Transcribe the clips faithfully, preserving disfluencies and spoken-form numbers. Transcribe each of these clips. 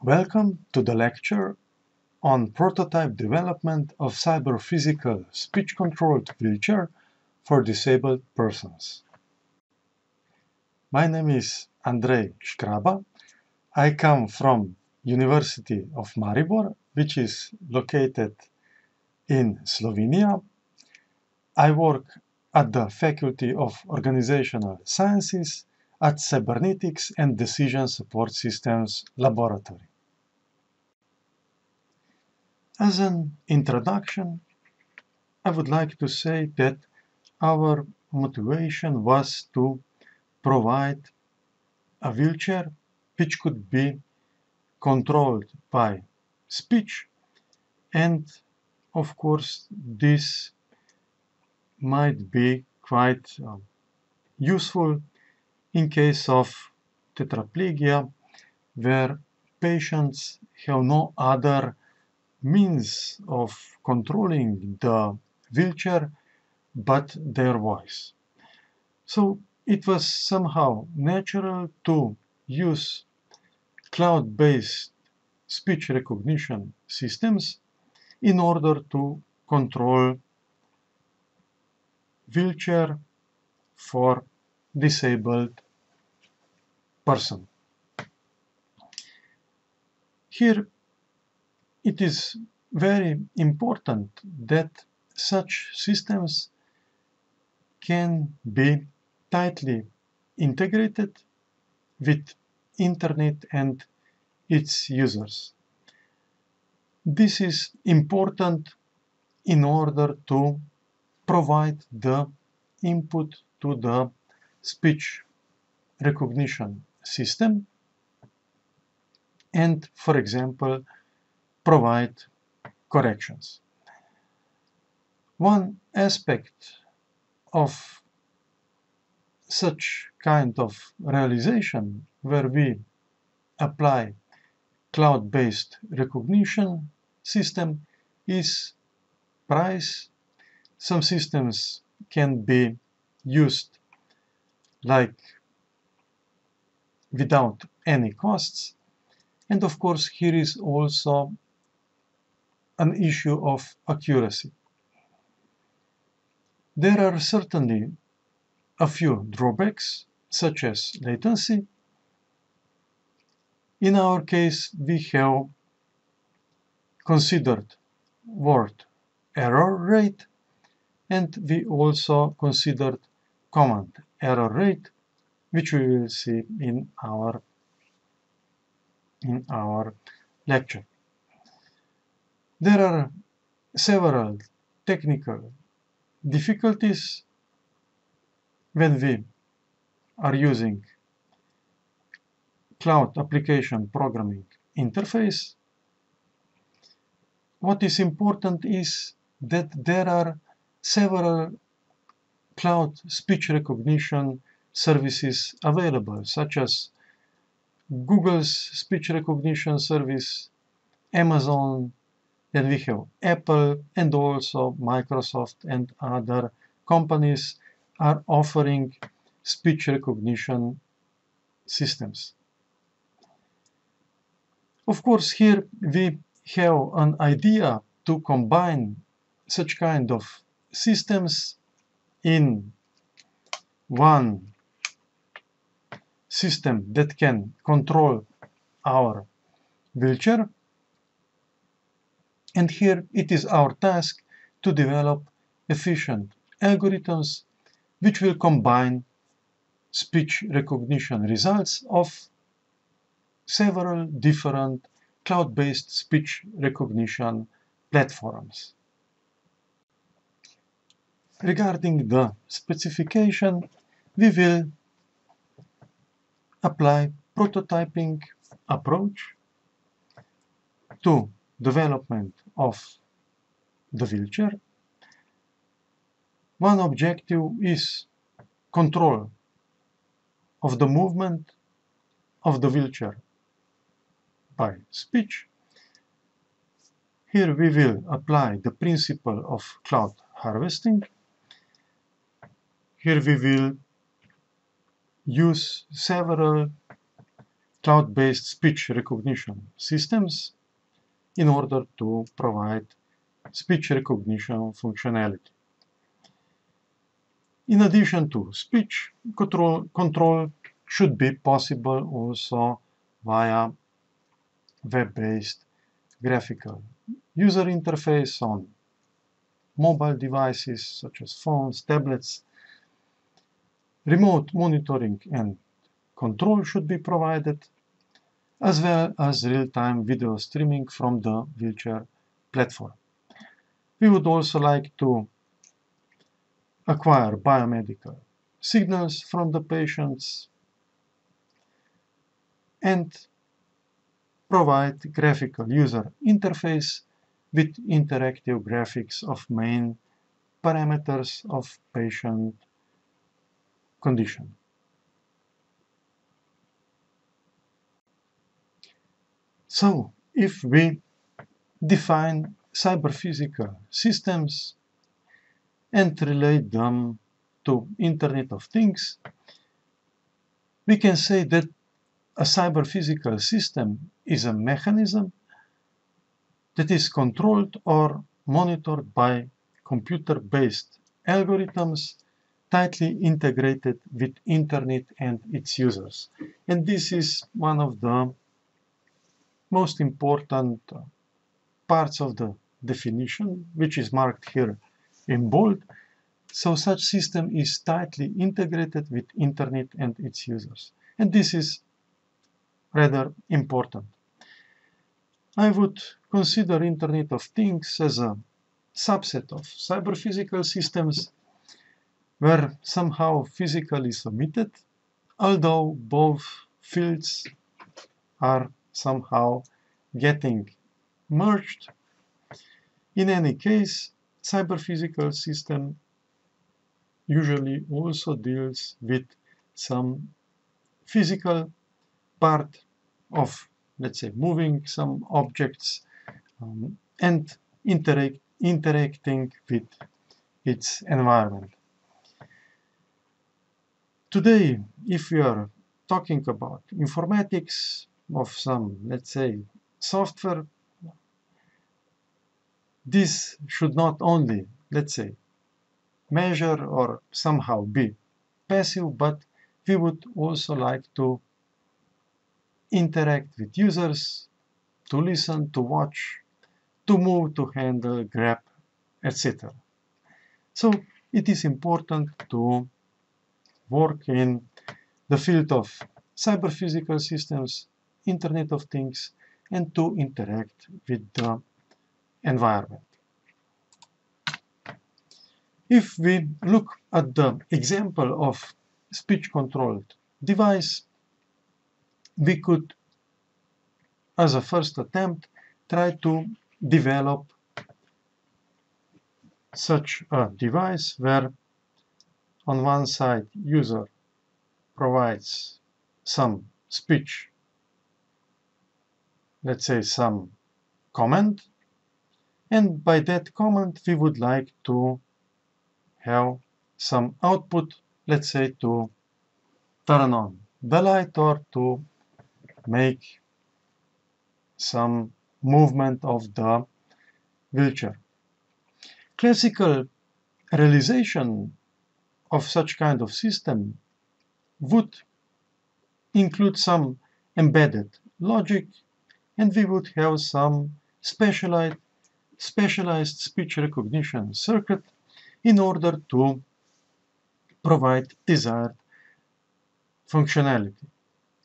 Welcome to the lecture on prototype development of cyber-physical speech-controlled wheelchair for disabled persons. My name is Andrej Škraba. I come from University of Maribor, which is located in Slovenia. I work at the Faculty of Organizational Sciences at Cybernetics and Decision Support Systems Laboratory. As an introduction, I would like to say that our motivation was to provide a wheelchair which could be controlled by speech, and of course this might be quite uh, useful in case of tetraplegia, where patients have no other means of controlling the wheelchair but their voice. So it was somehow natural to use cloud-based speech recognition systems in order to control wheelchair for disabled person. Here it is very important that such systems can be tightly integrated with Internet and its users. This is important in order to provide the input to the speech recognition system and, for example, provide corrections. One aspect of such kind of realization where we apply cloud-based recognition system is price. Some systems can be used like without any costs, and of course here is also an issue of accuracy. There are certainly a few drawbacks, such as latency. In our case, we have considered word error rate, and we also considered command error rate, which we will see in our, in our lecture. There are several technical difficulties when we are using cloud application programming interface. What is important is that there are several cloud speech recognition services available, such as Google's speech recognition service, Amazon, then we have Apple, and also Microsoft and other companies are offering speech recognition systems. Of course, here we have an idea to combine such kind of systems in one system that can control our wheelchair. And here it is our task to develop efficient algorithms which will combine speech recognition results of several different cloud-based speech recognition platforms. Regarding the specification, we will apply prototyping approach to development of the wheelchair. One objective is control of the movement of the wheelchair by speech. Here we will apply the principle of cloud harvesting. Here we will use several cloud-based speech recognition systems in order to provide speech recognition functionality. In addition to speech, control, control should be possible also via web-based graphical user interface on mobile devices such as phones, tablets. Remote monitoring and control should be provided, as well as real-time video streaming from the wheelchair platform. We would also like to acquire biomedical signals from the patients and provide graphical user interface with interactive graphics of main parameters of patient condition. So, if we define cyber-physical systems and relate them to Internet of Things, we can say that a cyber-physical system is a mechanism that is controlled or monitored by computer-based algorithms tightly integrated with Internet and its users. And this is one of the most important parts of the definition, which is marked here in bold. So such system is tightly integrated with Internet and its users. And this is rather important. I would consider Internet of Things as a subset of cyber-physical systems where somehow physical is omitted, although both fields are somehow getting merged. In any case, cyber-physical system usually also deals with some physical part of, let's say, moving some objects um, and interact, interacting with its environment. Today, if we are talking about informatics of some, let's say, software, this should not only, let's say, measure or somehow be passive, but we would also like to interact with users, to listen, to watch, to move, to handle, grab, et cetera. So it is important to work in the field of cyber-physical systems, Internet of Things, and to interact with the environment. If we look at the example of speech-controlled device, we could, as a first attempt, try to develop such a device where on one side user provides some speech, let's say some comment, and by that comment we would like to have some output, let's say to turn on the light or to make some movement of the wheelchair. Classical realization of such kind of system would include some embedded logic, and we would have some specialized, specialized speech recognition circuit in order to provide desired functionality.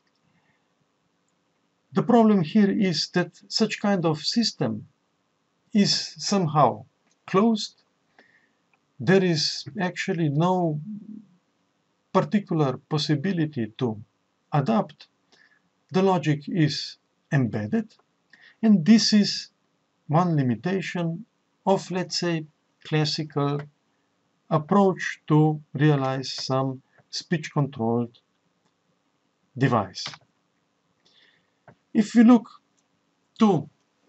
The problem here is that such kind of system is somehow closed. There is actually no particular possibility to adapt. The logic is embedded, and this is one limitation of, let's say, classical approach to realize some speech-controlled device. If we look to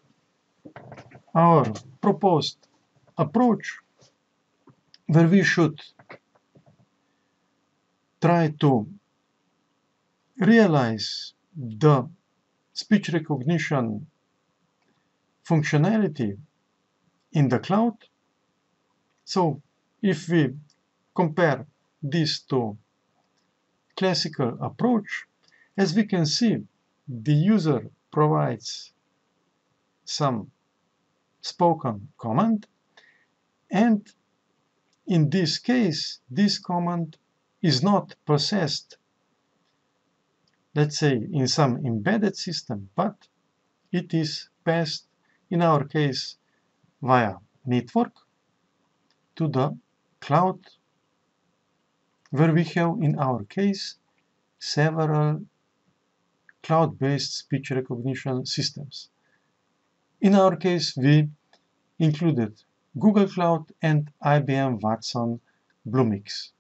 our proposed approach, where we should try to realize the speech recognition functionality in the cloud. So if we compare this to classical approach, as we can see, the user provides some spoken command, and in this case, this command is not processed, let's say, in some embedded system, but it is passed, in our case, via network to the cloud, where we have, in our case, several cloud-based speech recognition systems. In our case, we included Google Cloud and I B M Watson Bluemix.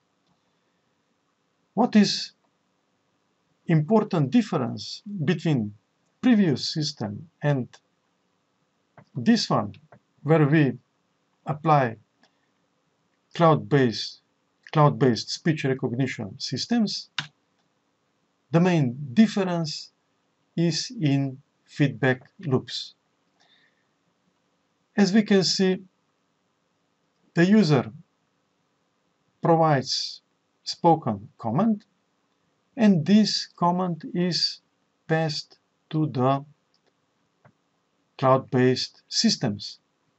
What is important difference between previous system and this one, where we apply cloud-based cloud-based speech recognition systems? The main difference is in feedback loops. As we can see, the user provides spoken command, and this command is passed to the cloud-based systems.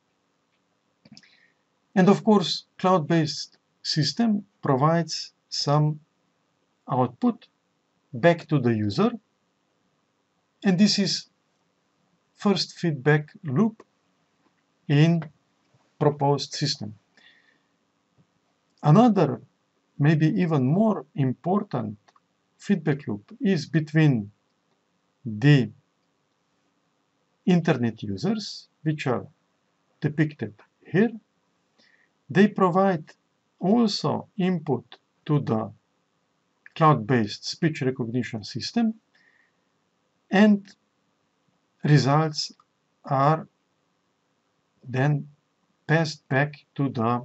And of course, cloud-based system provides some output back to the user, and this is first feedback loop in proposed system. Another, maybe even more important feedback loop is between the internet users, which are depicted here. They provide also input to the cloud-based speech recognition system, and results are then passed back to the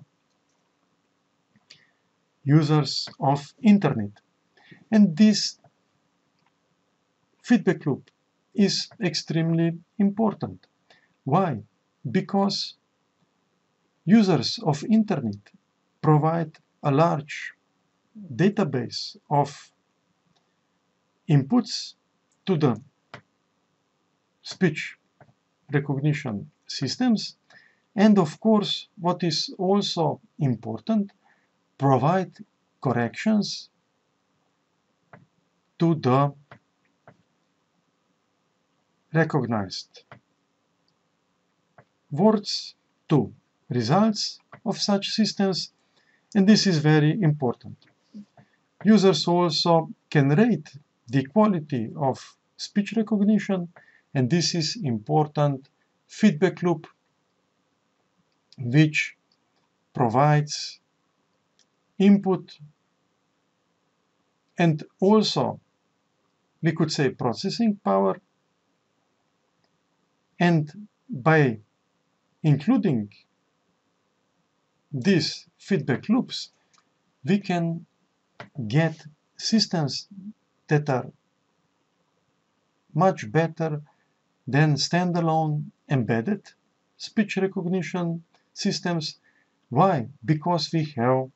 users of internet. And this feedback loop is extremely important. Why? Because users of internet provide a large database of inputs to the speech recognition systems, and of course, what is also important, provide corrections to the recognized words, to results of such systems, and this is very important. Users also can rate the quality of speech recognition, and this is important feedback loop which provides input and also, we could say, processing power. And by including these feedback loops, we can get systems that are much better than standalone embedded speech recognition systems. Why? Because we have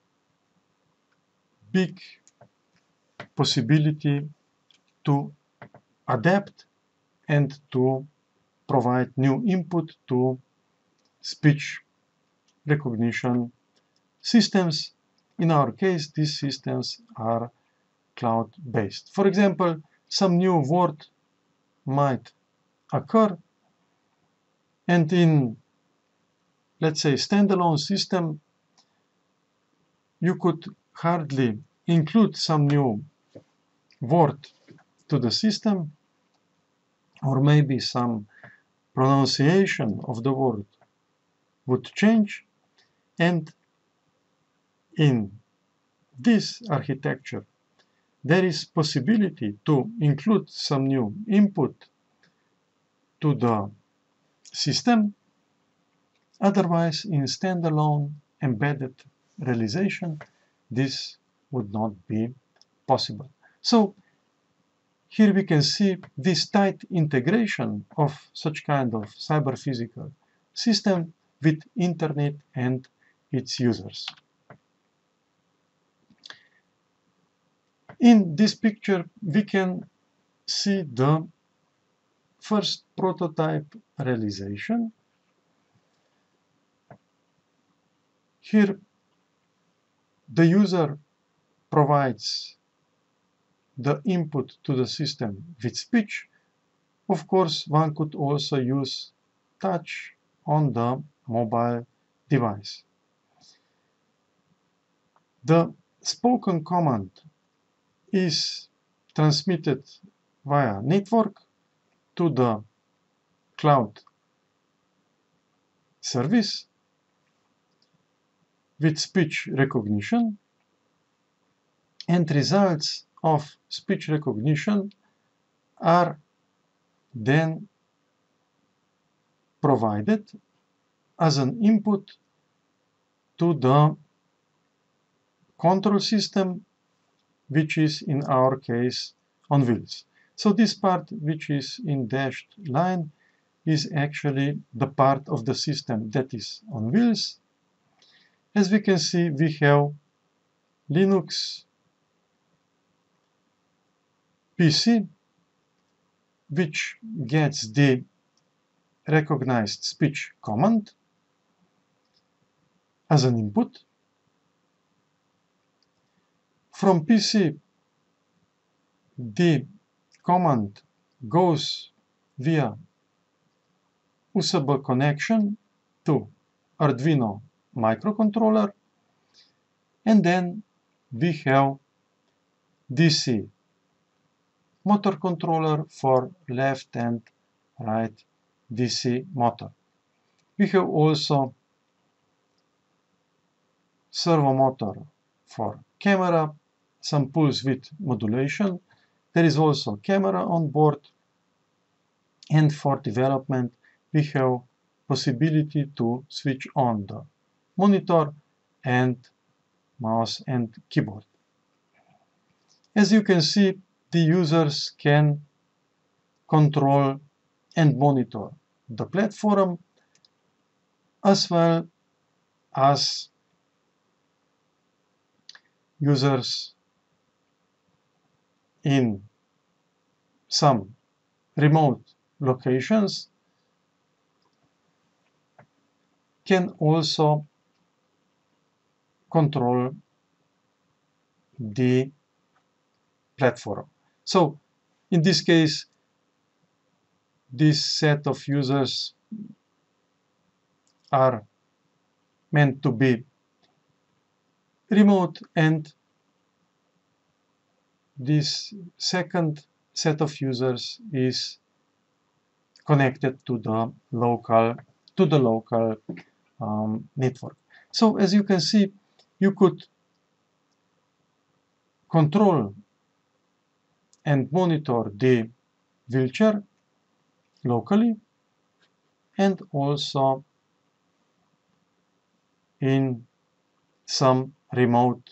big possibility to adapt and to provide new input to speech recognition systems. In our case, these systems are cloud-based. For example, some new word might occur, and in, let's say, standalone system, you could hardly include some new word to the system, or maybe some pronunciation of the word would change. And in this architecture, there is possibility to include some new input to the system. Otherwise, in standalone embedded realization, this would not be possible. So here we can see this tight integration of such kind of cyber-physical system with internet and its users. In this picture, we can see the first prototype realization. Here, the user provides the input to the system with speech. Of course, one could also use touch on the mobile device. The spoken command is transmitted via network to the cloud service with speech recognition, and results of speech recognition are then provided as an input to the control system, which is in our case on wheels. So this part, which is in dashed line, is actually the part of the system that is on wheels. As we can see, we have Linux P C, which gets the recognized speech command as an input. From P C, the command goes via U S B connection to Arduino microcontroller, and then we have D C motor controller for left and right D C motor. We have also servo motor for camera, some pulse width modulation. There is also camera on board, and for development we have possibility to switch on the monitor and mouse and keyboard. As you can see, the users can control and monitor the platform, as well as users in some remote locations can also control the platform. So in this case, this set of users are meant to be remote, and this second set of users is connected to the local to the local um, network. So as you can see, you could control and monitor the wheelchair locally, and also in some remote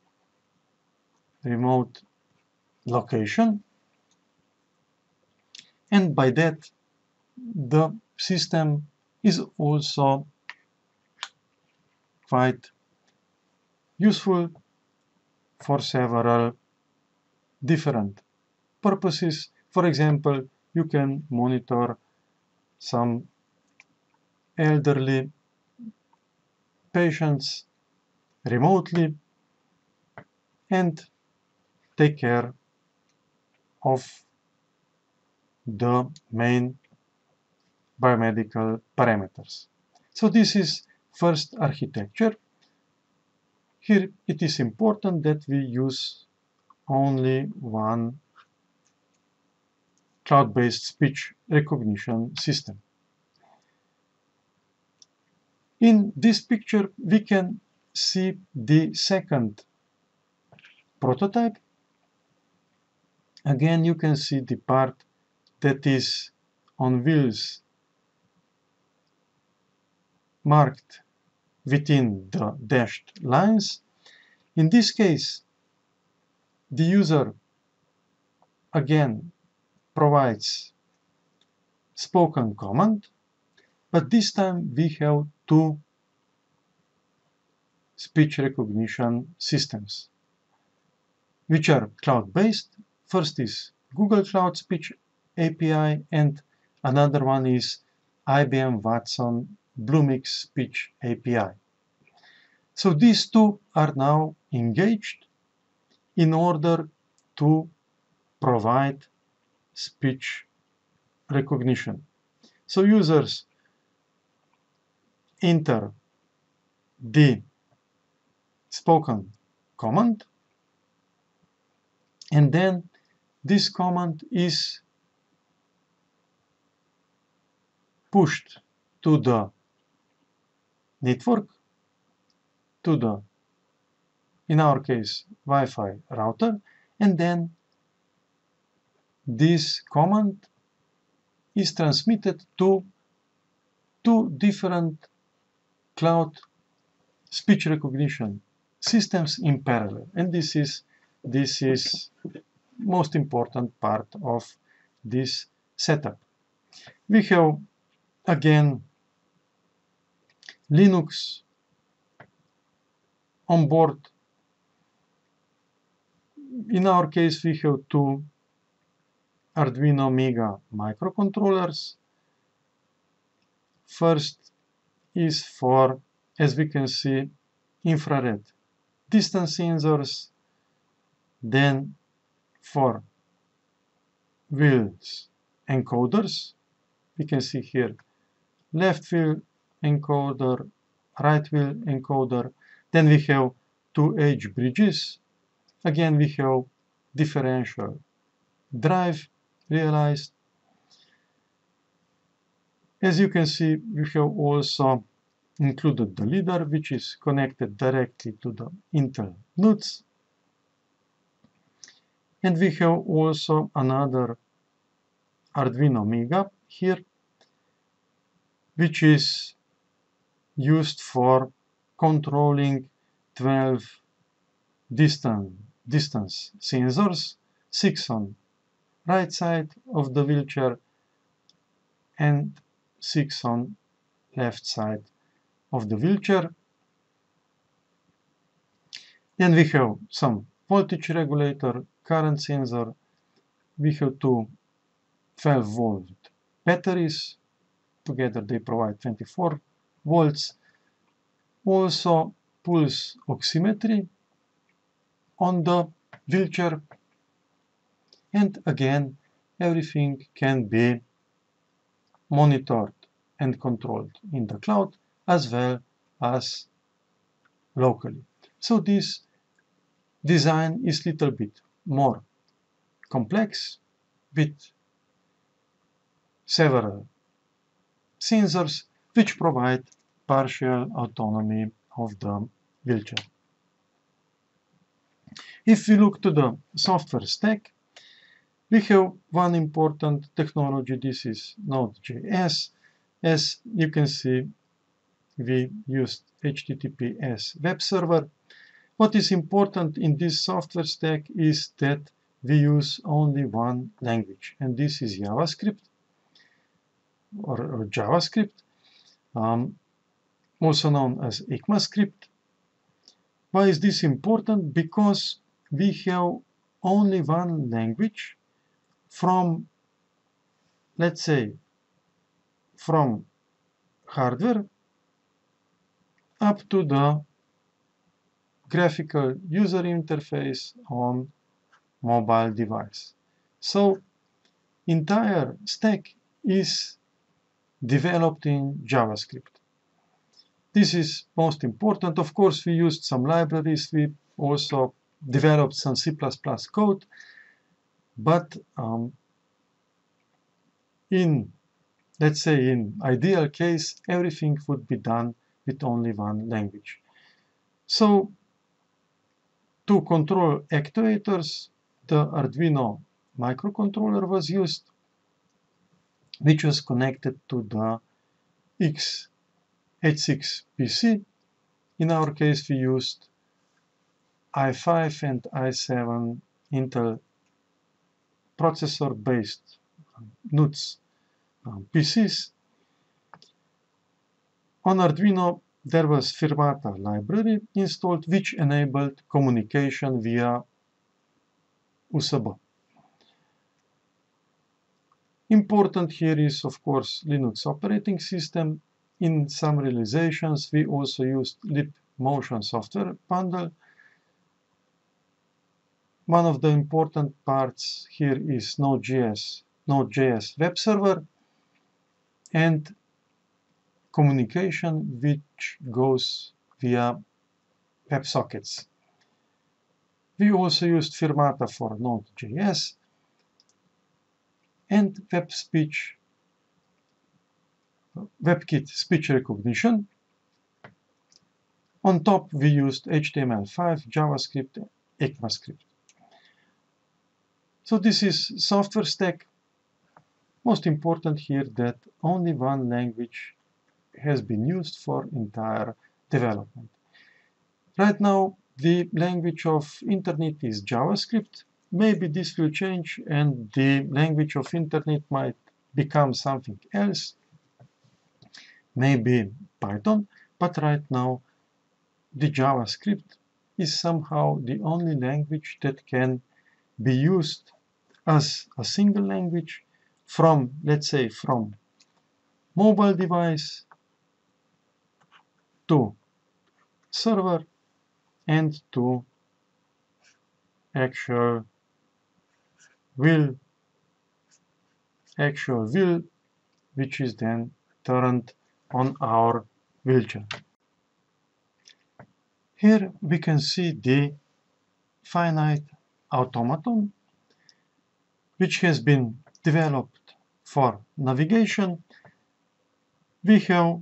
remote location, and by that the system is also quite useful for several different purposes. For example, you can monitor some elderly patients remotely and take care of the main biomedical parameters. So this is first architecture. Here it is important that we use only one cloud-based speech recognition system. In this picture, we can see the second prototype. Again, you can see the part that is on wheels marked within the dashed lines. In this case, the user again provides spoken command, but this time we have two speech recognition systems, which are cloud-based. First is Google Cloud Speech A P I, and another one is I B M Watson Bluemix Speech A P I. So these two are now engaged in order to provide speech recognition. So users enter the spoken command, and then this command is pushed to the network, to the, in our case, Wi-Fi router, and then this command is transmitted to two different cloud speech recognition systems in parallel. And this is this is most important part of this setup. We have again Linux on board. In our case, we have two Arduino Mega microcontrollers. First is for, as we can see, infrared distance sensors, then for wheels encoders. We can see here left wheel encoder, right wheel encoder. Then we have two edge bridges. Again, we have differential drive realized. As you can see, we have also included the leader, which is connected directly to the Intel N U Ts. And we have also another Arduino Mega here, which is used for controlling twelve distance, distance sensors, six on right side of the wheelchair and six on left side of the wheelchair. Then we have some voltage regulator, current sensor. We have two twelve volt batteries. Together they provide twenty-four volts. Also pulse oximetry on the wheelchair. And again, everything can be monitored and controlled in the cloud as well as locally. So this design is a little bit more complex with several sensors which provide partial autonomy of the wheelchair. If we look to the software stack, we have one important technology. This is Node.js. As you can see, we used H T T P S web server. What is important in this software stack is that we use only one language, and this is JavaScript or, or JavaScript, um, also known as ECMAScript. Why is this important? Because we have only one language from, let's say, from hardware up to the graphical user interface on mobile device. So entire stack is developed in JavaScript. This is most important. Of course, we used some libraries. We also developed some C plus plus code. But um, in, let's say, in ideal case, everything would be done with only one language. So to control actuators, the Arduino microcontroller was used, which was connected to the x eighty-six P C. In our case, we used i five and i seven Intel processor-based N U Ts um, P Cs. On Arduino, there was Firmata library installed, which enabled communication via U S B. Important here is, of course, Linux operating system. In some realizations, we also used LibMotion software bundle. One of the important parts here is Node.js, Node.js web server, and communication which goes via WebSockets. We also used Firmata for Node.js and WebSpeech, WebKit speech recognition. On top, we used H T M L five, JavaScript, ECMAScript. So this is software stack. Most important here that only one language has been used for entire development. Right now, the language of internet is JavaScript. Maybe this will change and the language of internet might become something else. Maybe Python, but right now the JavaScript is somehow the only language that can be used as a single language from, let's say, from mobile device to server and to actual wheel, actual wheel, which is then turned on our wheelchair. Here we can see the finite automaton, which has been developed for navigation. We have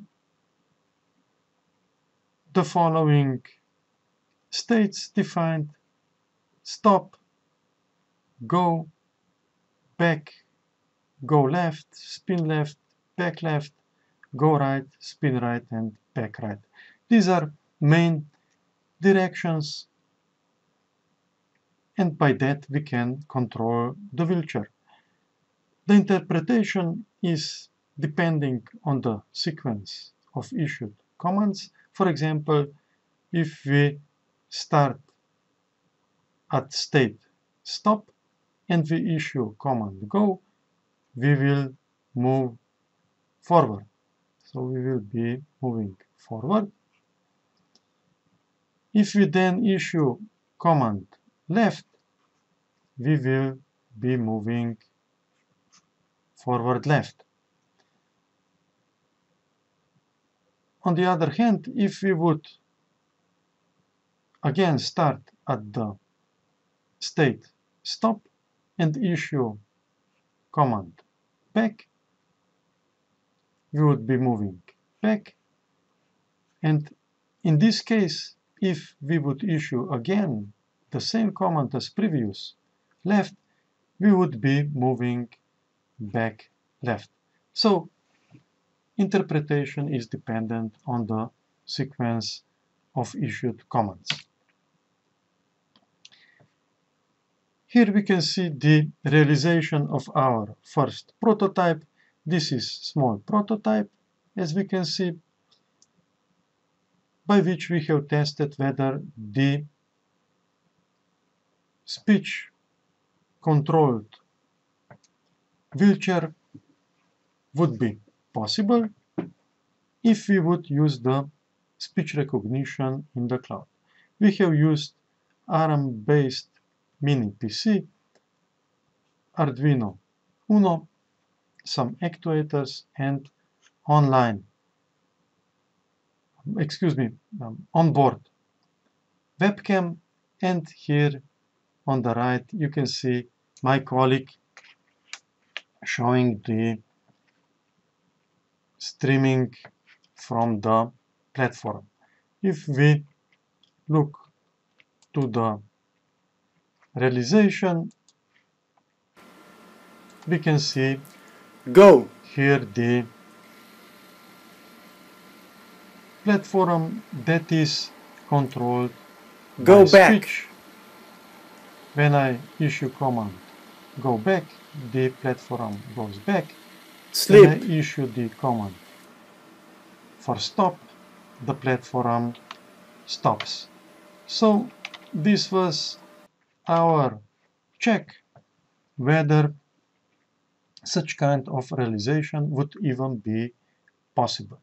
the following states defined: stop, go, back, go left, spin left, back left, go right, spin right, and back right. These are main directions, and by that we can control the wheelchair. The interpretation is depending on the sequence of issued commands. For example, if we start at state stop and we issue command go, we will move forward. So we will be moving forward. If we then issue command left, we will be moving forward left. On the other hand, if we would again start at the state stop and issue command back, we would be moving back. And in this case, if we would issue again the same command as previous, left, we would be moving back left. So interpretation is dependent on the sequence of issued commands. Here we can see the realization of our first prototype. This is small prototype, as we can see, by which we have tested whether the speech controlled wheelchair would be possible if we would use the speech recognition in the cloud. We have used ARM-based mini P C, Arduino Uno, some actuators, and online, excuse me, um, onboard webcam. And here on the right, you can see my colleague showing the streaming from the platform. If we look to the realization, we can see go here the platform that is controlled go by back speech. When I issue command go back, the platform goes back, Sleep. and I issue the command for stop, the platform stops. So this was our check whether such kind of realization would even be possible.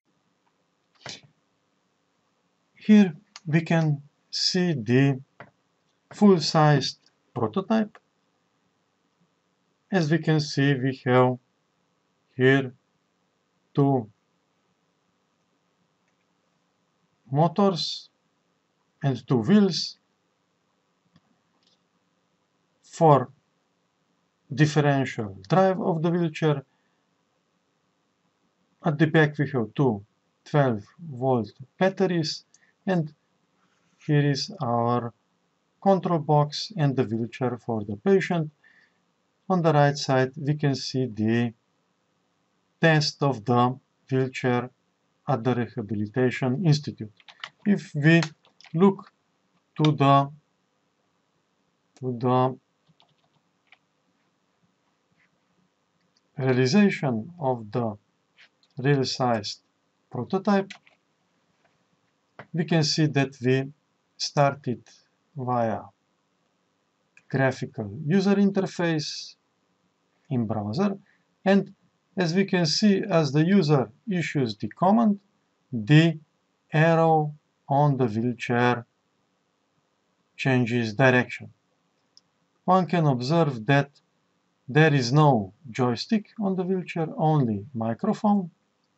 Here we can see the full-sized prototype. As we can see, we have here two motors and two wheels for differential drive of the wheelchair. At the back we have two twelve volt batteries, and here is our control box and the wheelchair for the patient. On the right side we can see the test of the wheelchair at the Rehabilitation Institute. If we look to the to the realization of the real-sized prototype, we can see that we started via graphical user interface in browser, and as we can see, as the user issues the command, the arrow on the wheelchair changes direction. One can observe that there is no joystick on the wheelchair, only microphone,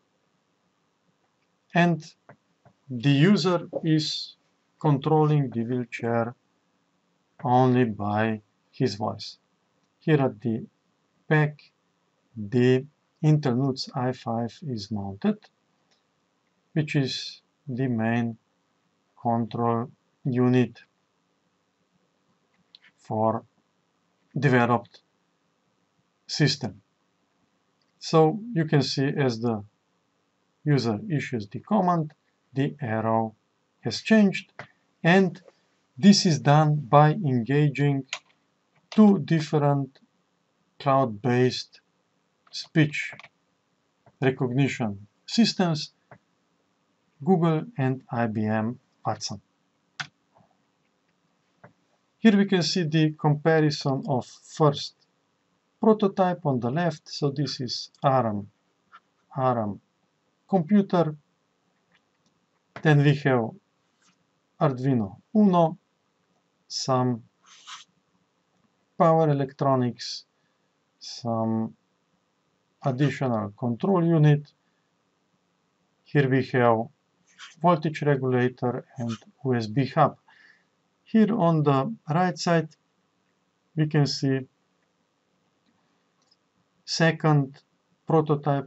and the user is controlling the wheelchair only by his voice. Here at the back, the Intel NUTS i five is mounted, which is the main control unit for developed system. So you can see as the user issues the command, the arrow has changed, and this is done by engaging two different cloud-based speech recognition systems, Google and I B M Watson. Here we can see the comparison of first prototype on the left. So this is ARM, ARM computer. Then we have Arduino Uno, some power electronics, some additional control unit. Here we have voltage regulator and U S B hub. Here on the right side we can see second prototype.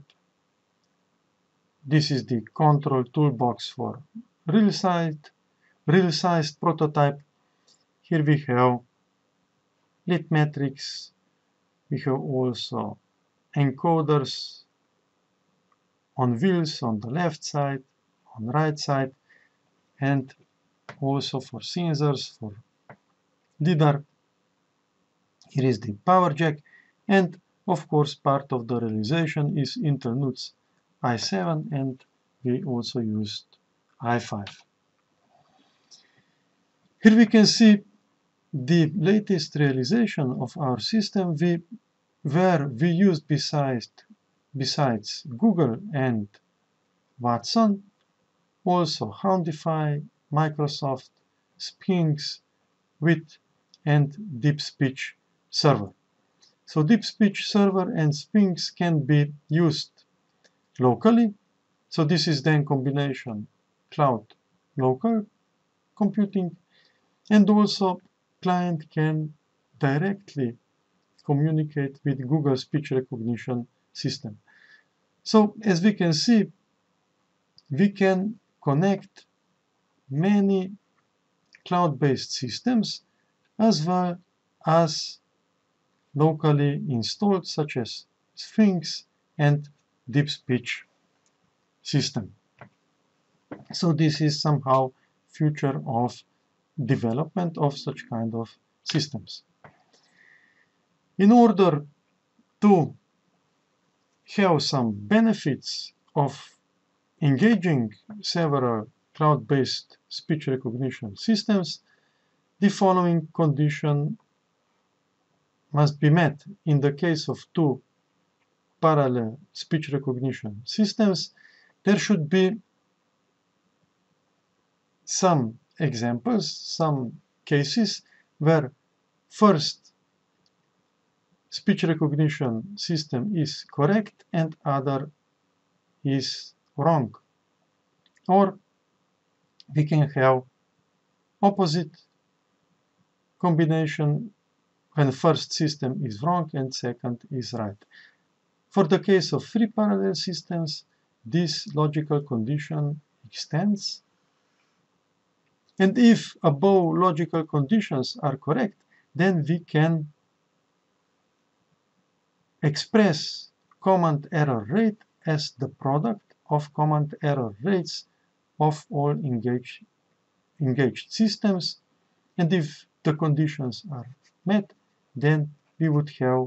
This is the control toolbox for real-sized real-sized prototype. Here we have lit matrix. We have also encoders on wheels on the left side, on right side, and also for sensors, for LiDAR. Here is the power jack, and of course part of the realization is Intel NUTS i seven, and we also used i five. Here we can see the latest realization of our system, we, where we used besides, besides Google and Watson, also Houndify, Microsoft, Sphinx, Wit, and Deep Speech Server. So Deep Speech Server and Sphinx can be used locally. So this is then combination cloud local computing, and also client can directly communicate with Google speech recognition system. So as we can see, we can connect many cloud-based systems as well as locally installed, such as Sphinx and Deep Speech system. So this is somehow future of development of such kind of systems. In order to have some benefits of engaging several cloud-based speech recognition systems, the following condition must be met. In the case of two parallel speech recognition systems, there should be some examples, some cases where first speech recognition system is correct and other is wrong. Or we can have opposite combination when first system is wrong and second is right. For the case of three parallel systems, this logical condition extends. And if above logical conditions are correct, then we can express command error rate as the product of command error rates of all engaged, engaged systems. And if the conditions are met, then we would have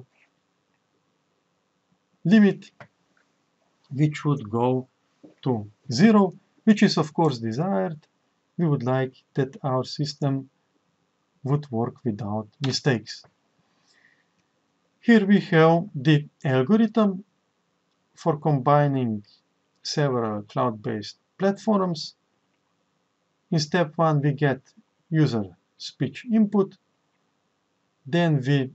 limit which would go to zero, which is of course desired. We would like that our system would work without mistakes. Here we have the algorithm for combining several cloud-based platforms. In step one, we get user speech input. Then we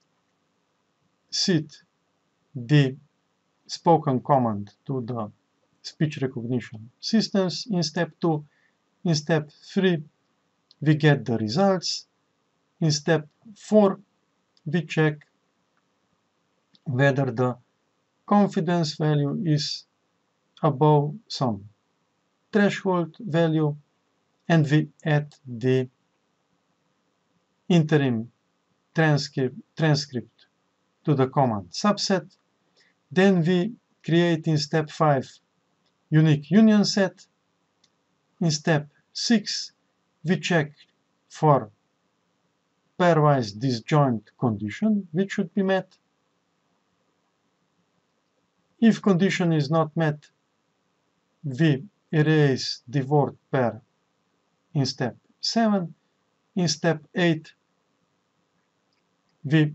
set the spoken command to the speech recognition systems in step two. In step three, we get the results. In step four, we check whether the confidence value is above some threshold value, and we add the interim transcript, transcript to the command subset. Then we create in step five unique union set. In step six, we check for pairwise disjoint condition, which should be met. If condition is not met, we erase the word pair in step seven. In step eight, we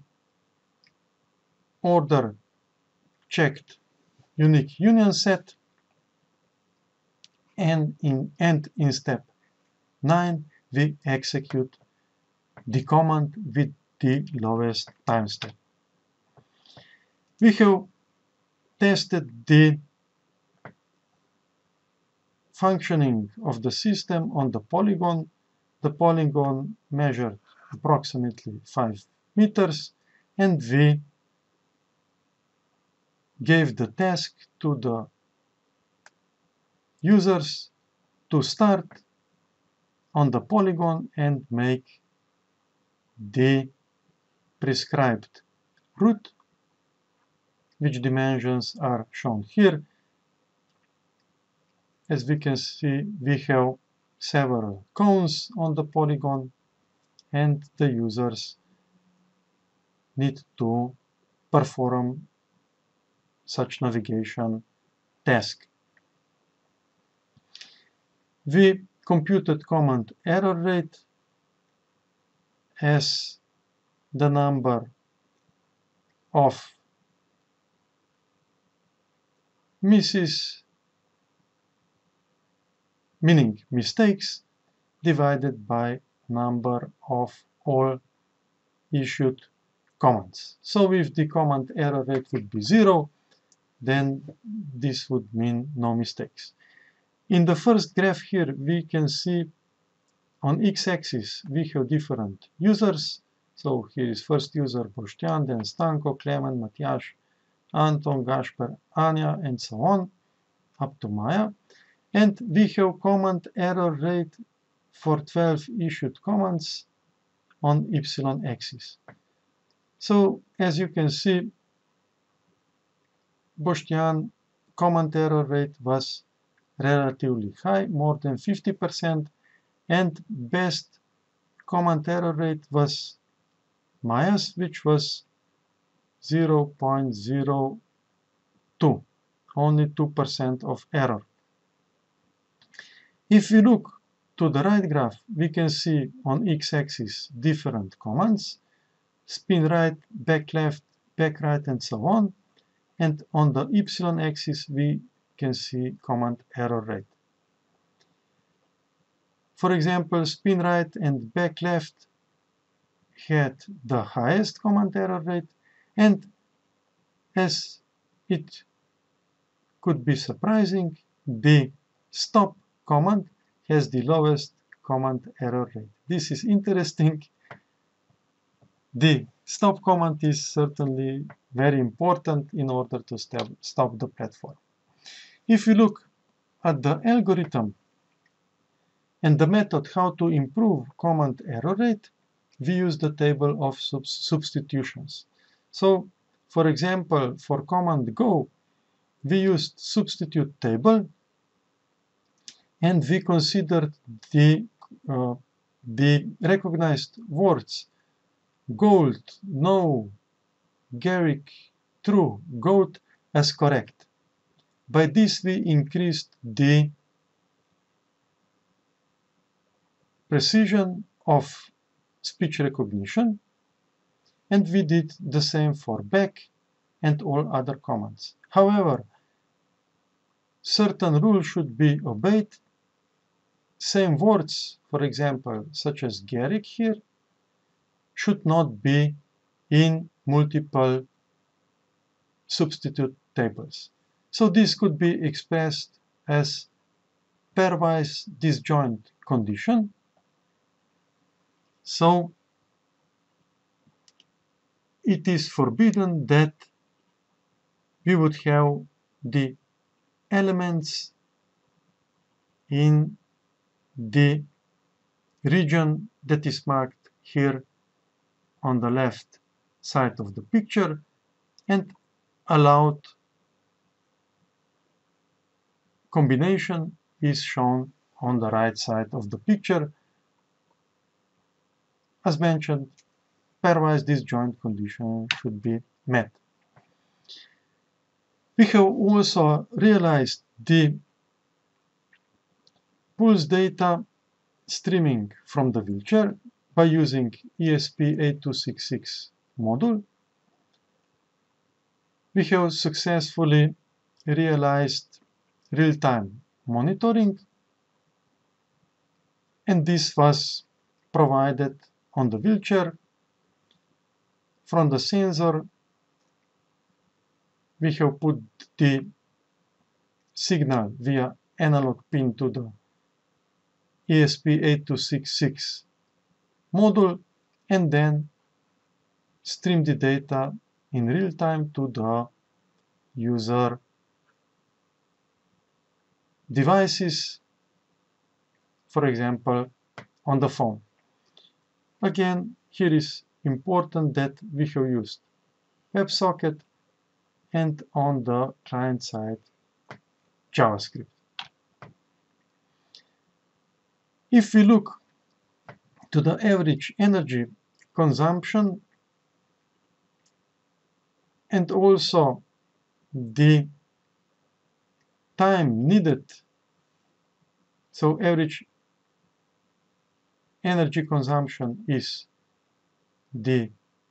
order checked unique union set. And in, and in step nine, we execute the command with the lowest time step. We have tested the functioning of the system on the polygon. The polygon measured approximately five meters, and we gave the task to the users to start on the polygon and make the prescribed route, which dimensions are shown here. As we can see, we have several cones on the polygon, and the users need to perform such navigation task. We computed command error rate as the number of misses, meaning mistakes, divided by number of all issued commands. So if the command error rate would be zero, then this would mean no mistakes. In the first graph here, we can see on x-axis we have different users. So here is first user Boštjan, then Stanko, Klemen, Matjaž, Anton, Gašper, Anja, and so on, up to Maya. And we have command error rate for twelve issued commands on y-axis. So as you can see, Boštjan command error rate was relatively high, more than fifty percent, and best command error rate was Maya's, which was zero point zero two, only two percent of error. If we look to the right graph, we can see on x-axis different commands, spin right, back left, back right, and so on. And on the y-axis, we can see command error rate. For example, spin right and back left had the highest command error rate, and as it could be surprising, the stop command has the lowest command error rate. This is interesting. The stop command is certainly very important in order to stop, stop the platform. If you look at the algorithm and the method how to improve command error rate, we use the table of sub substitutions. So, for example, for command go, we used substitute table, and we considered the, uh, the recognized words gold, no, Garrick, true, goat as correct. By this we increased the precision of speech recognition, and we did the same for back and all other commands. However, certain rules should be obeyed. Same words, for example, such as Garrick here, should not be in multiple substitute tables. So this could be expressed as pairwise disjoint condition. So it is forbidden that we would have the elements in the region that is marked here on the left side of the picture, and allowed combination is shown on the right side of the picture. As mentioned, pairwise disjoint condition should be met. We have also realized the pulse data streaming from the wheelchair by using E S P eight two six six module. We have successfully realized real-time monitoring, and this was provided on the wheelchair. From the sensor, we have put the signal via analog pin to the E S P eight two six six module, and then stream the data in real time to the user devices, for example, on the phone. Again, here is important that we have used WebSocket and on the client side JavaScript. If we look to the average energy consumption and also the time needed, so average energy consumption is the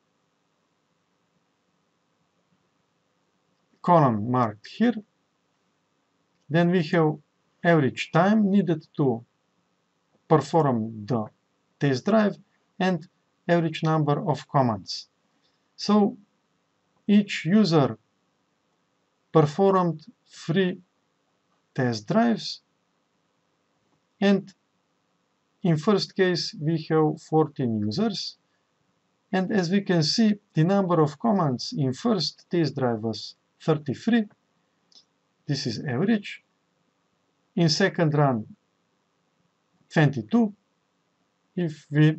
column marked here. Then we have average time needed to perform the test drive and average number of commands. So each user performed three test drives, and in first case we have fourteen users, and as we can see, the number of commands in first test drive was thirty-three. This is average. In second run, twenty-two. If we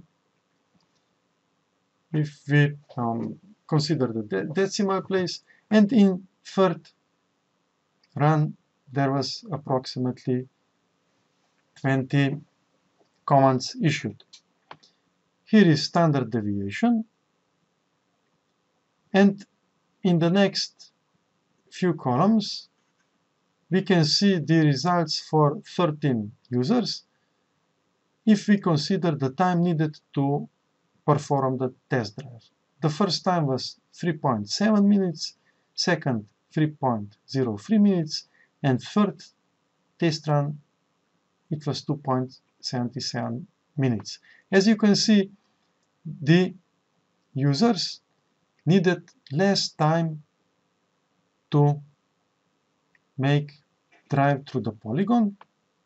if we um, consider the de decimal place, and in third run there was approximately twenty commands issued. Here is standard deviation, and in the next few columns, we can see the results for thirteen users if we consider the time needed to perform the test drive. The first time was three point seven minutes, second three point zero three minutes, and third test run it was two point seven seven minutes. As you can see, the users needed less time to make drive through the polygon.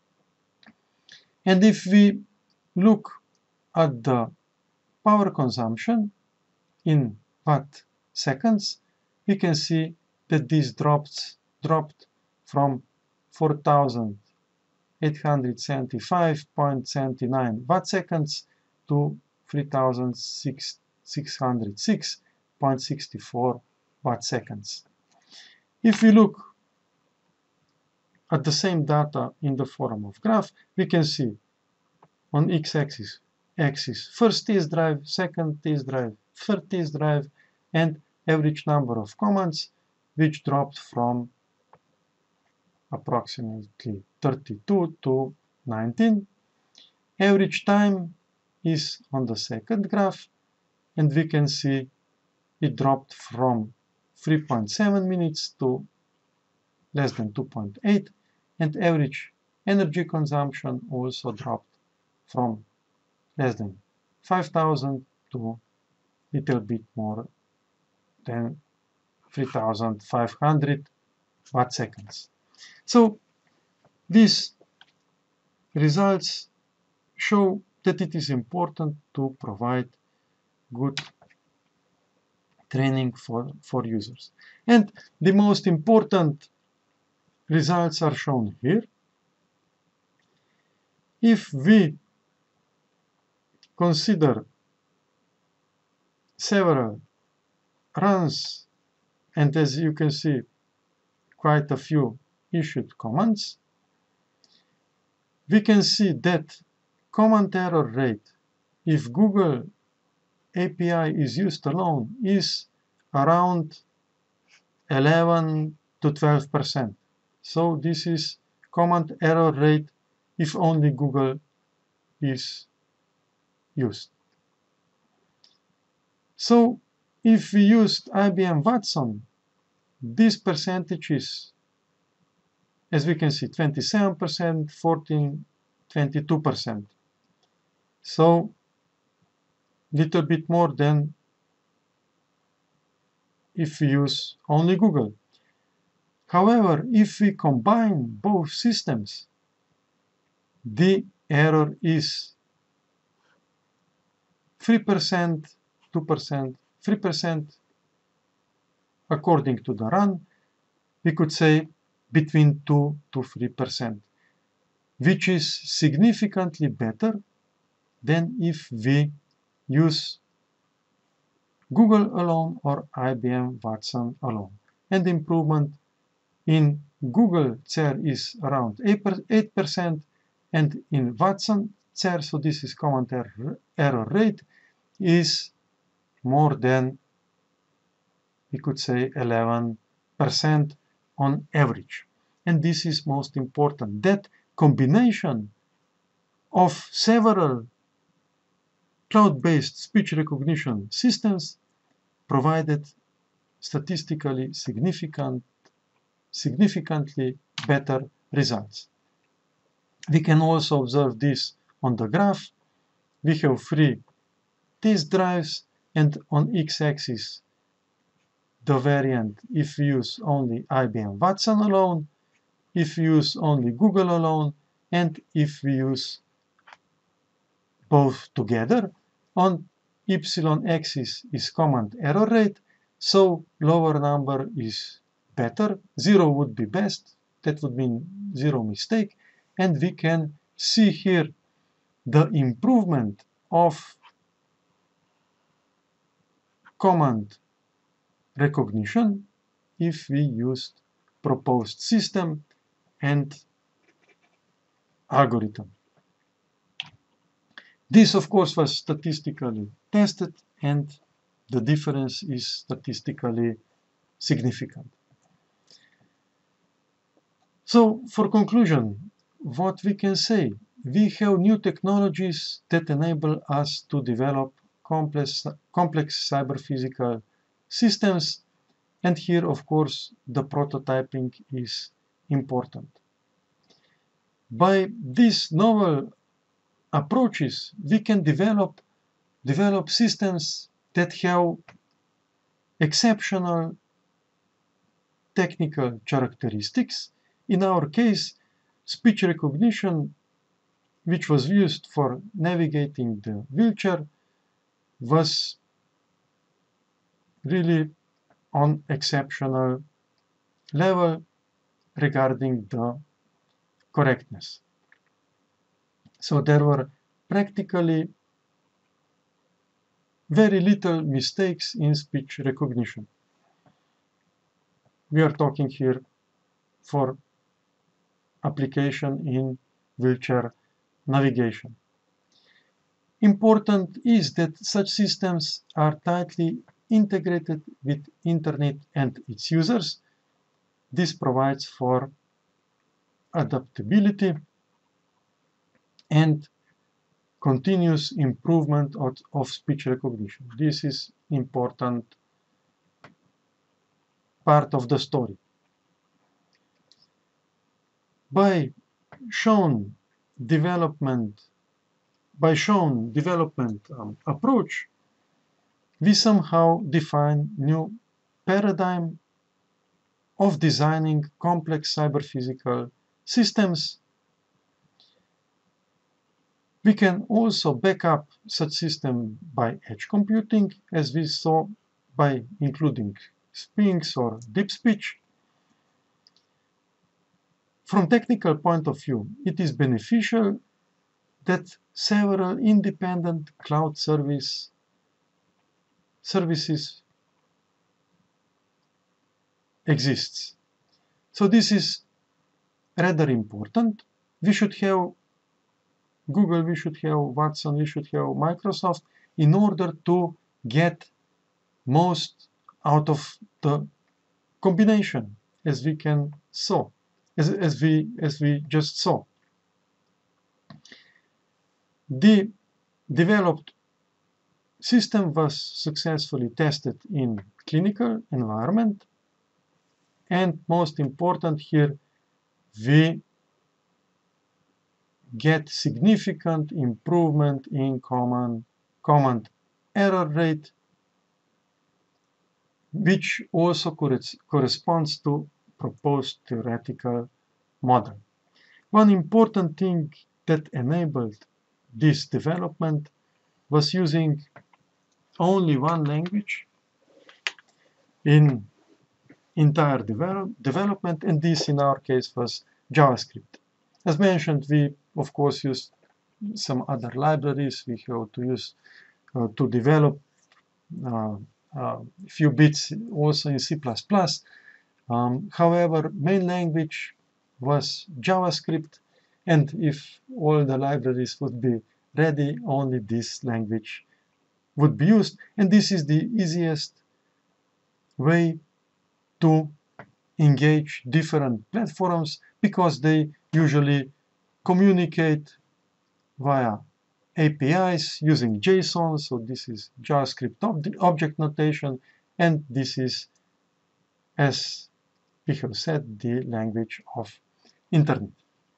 And if we look at the power consumption in watt seconds, we can see that this drops, dropped from four thousand eight hundred seventy-five point seven nine watt seconds to three thousand six hundred six point six four watt seconds. If we look at the same data in the form of graph, we can see on x-axis axis first test drive, second test drive, third test drive, and average number of commands, which dropped from approximately thirty-two to nineteen. Average time is on the second graph, and we can see it dropped from three point seven minutes to less than two point eight, and average energy consumption also dropped from less than five thousand to little bit more than three thousand five hundred watt seconds. So these results show that it is important to provide good training for, for users. And the most important results are shown here. If we consider several runs, and as you can see, quite a few issued commands, we can see that command error rate, if Google A P I is used alone, is around eleven to twelve percent. So this is command error rate if only Google is used. So if we used I B M Watson, this percentage is, as we can see, twenty-seven percent, fourteen, twenty-two percent. So little bit more than if we use only Google. However, if we combine both systems, the error is three percent, two percent, three percent according to the run. We could say between two to three percent, which is significantly better than if we use Google alone or I B M Watson alone. And the improvement in Google C E R is around eight percent, and in Watson C E R, so this is command error, error rate, is more than, we could say, eleven percent on average. And this is most important, that combination of several cloud-based speech recognition systems provided statistically significant, significantly better results. We can also observe this on the graph. We have three test drives, and on x-axis the variant if we use only I B M Watson alone, if we use only Google alone, and if we use both together. On y-axis is command error rate, so lower number is better. Zero would be best, that would mean zero mistake. And we can see here the improvement of command recognition if we used proposed system and algorithm. This, of course, was statistically tested, and the difference is statistically significant. So, for conclusion, what we can say, we have new technologies that enable us to develop complex, complex cyber-physical systems, and here, of course, the prototyping is important. By these novel approaches, we can develop, develop systems that have exceptional technical characteristics. In our case, speech recognition, which was used for navigating the wheelchair, was really on exceptional level regarding the correctness. So there were practically very little mistakes in speech recognition. We are talking here for application in wheelchair navigation. Important is that such systems are tightly integrated with Internet and its users. This provides for adaptability and continuous improvement of, of speech recognition. This is important part of the story. By shown development, by shown development um, approach, we somehow define new paradigm of designing complex cyber-physical systems. We can also back up such system by edge computing, as we saw, by including Sphinx or deep speech. From technical point of view, it is beneficial that several independent cloud service services exists. So this is rather important. We should have Google, we should have Watson, we should have Microsoft in order to get most out of the combination, as we can saw, as, as we as we just saw. The developed system was successfully tested in clinical environment, and most important here, we get significant improvement in command, command error rate, which also corresponds to proposed theoretical model. One important thing that enabled this development was using only one language in entire develop, development, and this in our case was JavaScript. As mentioned, we of course used some other libraries. We have to use uh, to develop uh, a few bits also in C plus plus. Um, however, main language was JavaScript, and if all the libraries would be ready, only this language would be used. And this is the easiest way to engage different platforms, because they usually communicate via A P Is using JSON. So this is JavaScript ob object notation, and this is, as we have said, the language of Internet.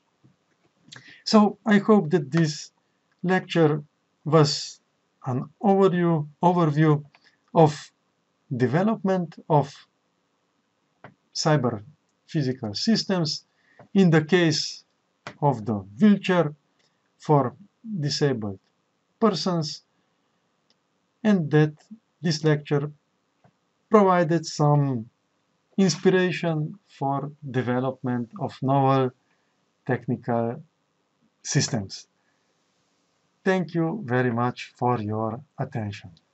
So I hope that this lecture was an overview, overview of development of cyber physical systems in the case of the wheelchair for disabled persons, and that this lecture provided some inspiration for development of novel technical systems. Thank you very much for your attention.